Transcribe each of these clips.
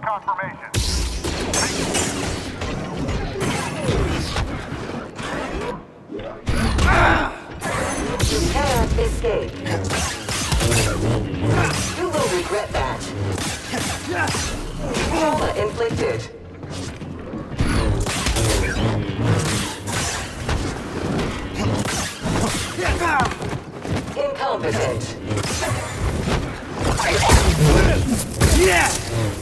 confirmation. You cannot escape. You will regret that. Trauma inflicted. Incompetent. Yeah!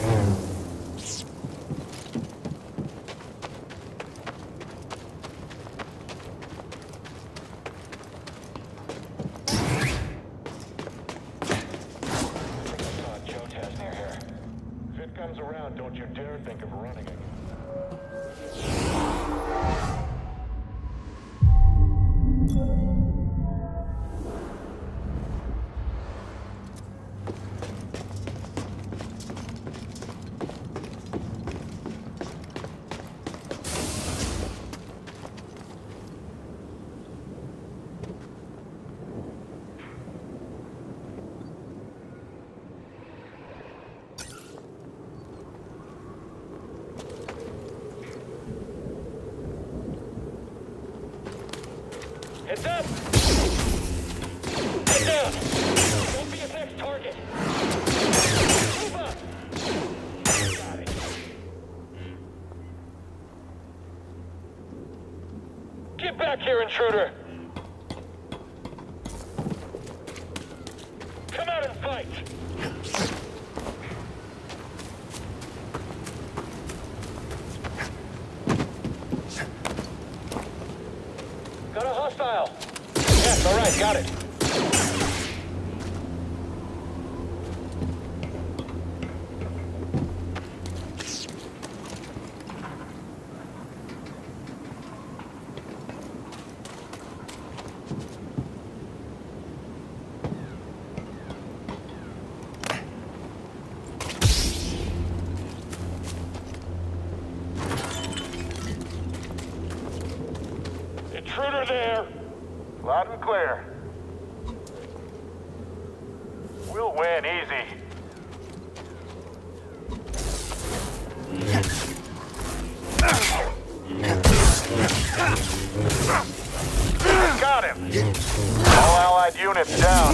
Comes around, don't you dare think of running it. Heads up! Head down! Don't be his next target! Move up! Got it. Get back here, intruder! Come out and fight! Got a hostile. Yes, all right, got it. Intruder there. Loud and clear. We'll win easy. Got him. All allied units down.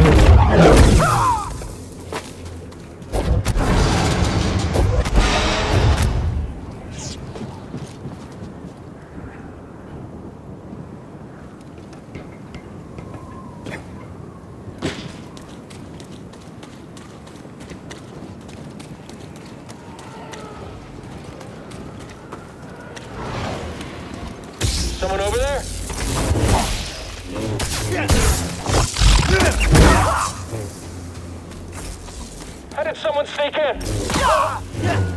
Someone over there? How did someone sneak in?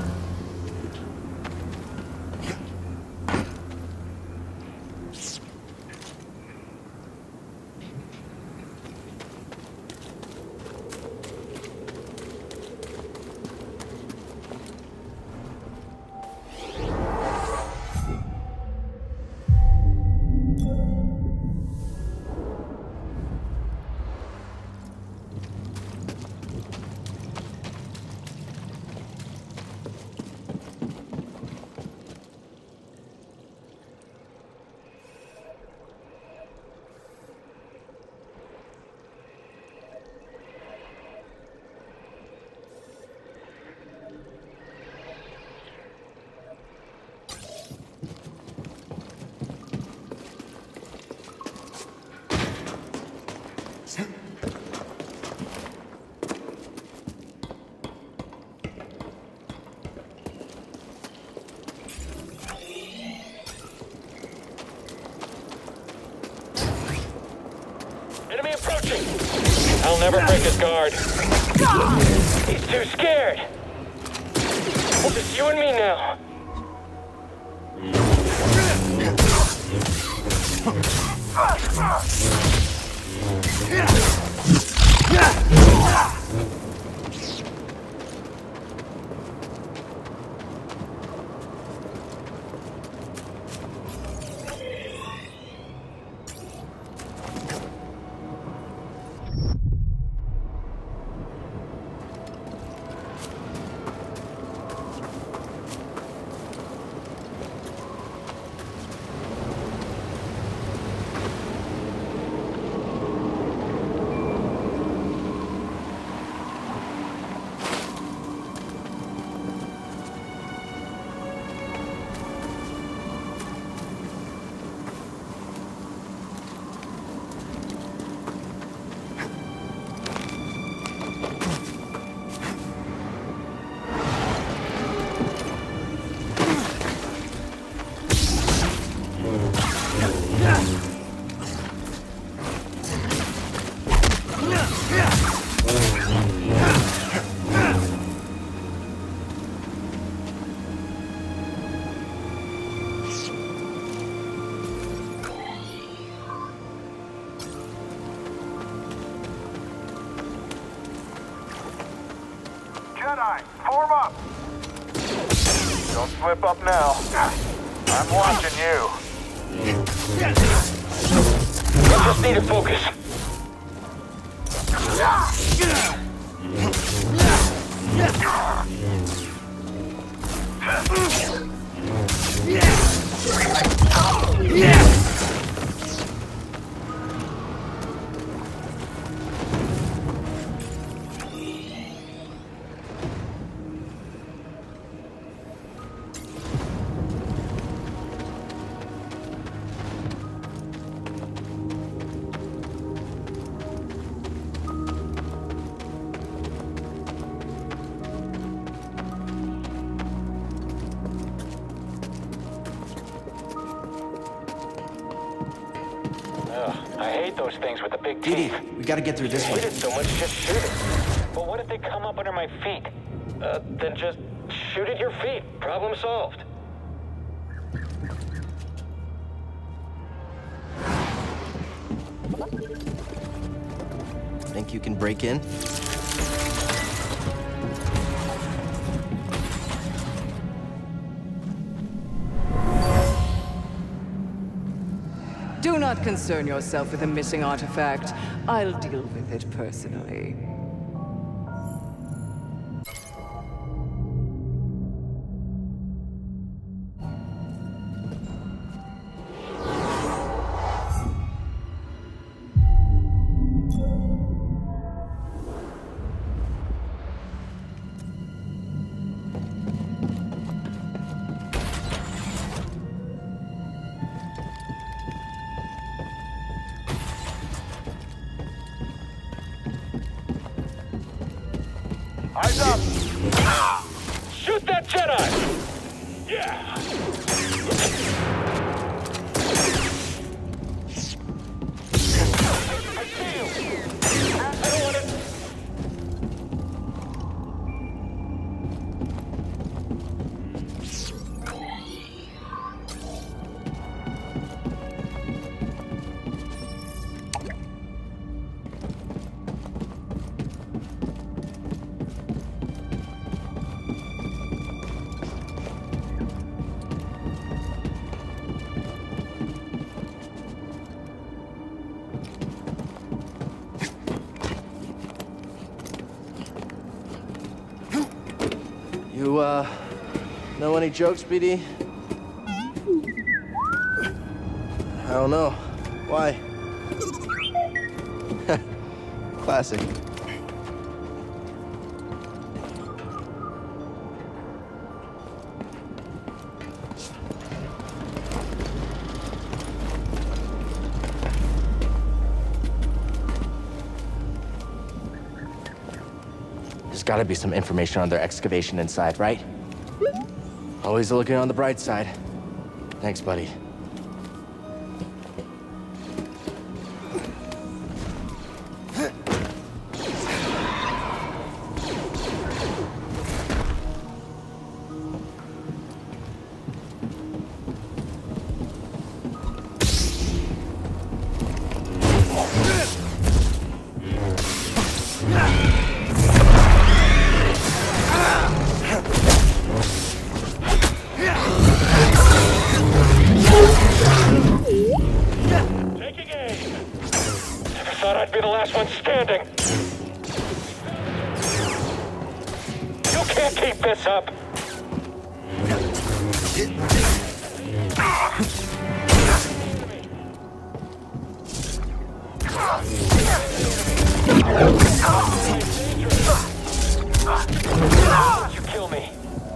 Enemy approaching! I'll never break his guard. He's too scared. It's just you and me now. Jedi, form up! Don't slip up now. I'm watching you. We just need to focus. I hate those things with the big teeth. We gotta get through this I way. hate it so much, just shoot it. But what if they come up under my feet? Then just shoot at your feet. Problem solved. Think you can break in? Do not concern yourself with a missing artifact. I'll deal with it personally. Eyes up! Shoot that Jedi! Yeah! I see you! I don't want to... You, know any jokes, BD? I don't know. Why? Classic. There's gotta be some information on their excavation inside, right? Always looking on the bright side. Thanks, buddy. Taking aim! Never thought I'd be the last one standing! You can't keep this up! You kill me.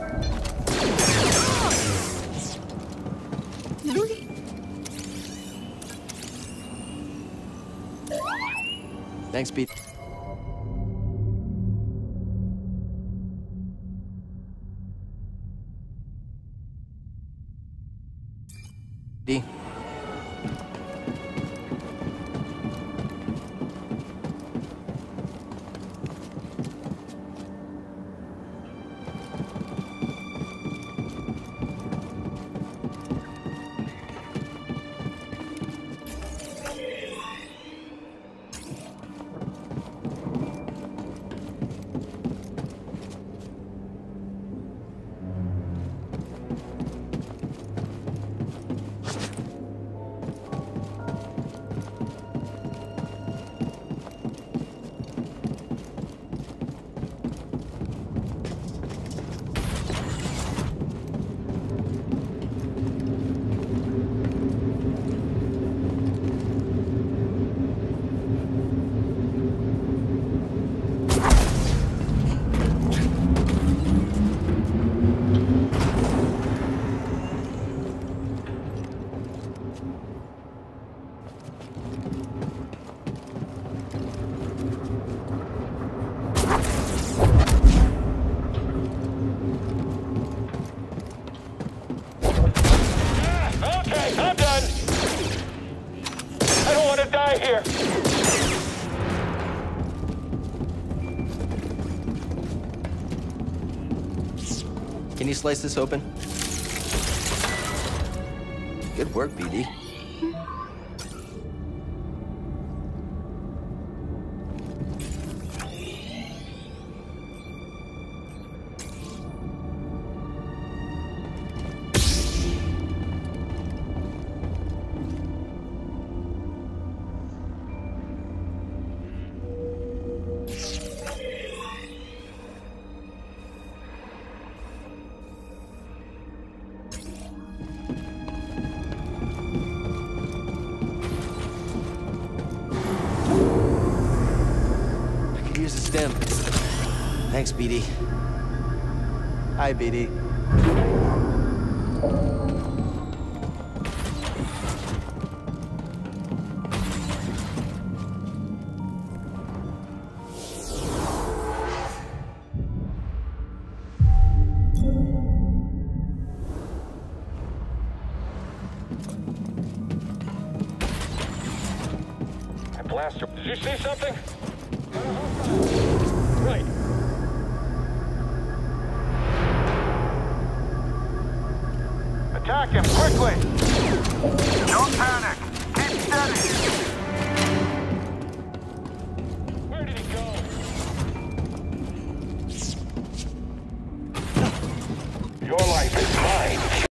Thanks, Pete. D. you slice this open? Good work, BD. Use a stem. Thanks, BD. Hi, BD. That blaster. Did you see something? Right. Attack him quickly! Don't panic! Keep steady!